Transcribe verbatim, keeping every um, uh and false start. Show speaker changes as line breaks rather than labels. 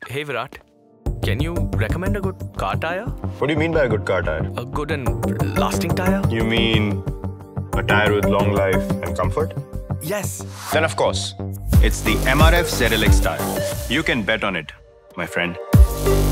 Hey Virat, can you recommend a good car tire?
What do you mean by a good car tire?
A good and lasting tire?
You mean a tire with long life and comfort?
Yes.
Then of course, it's the M R F Z L X tire. You can bet on it, my friend.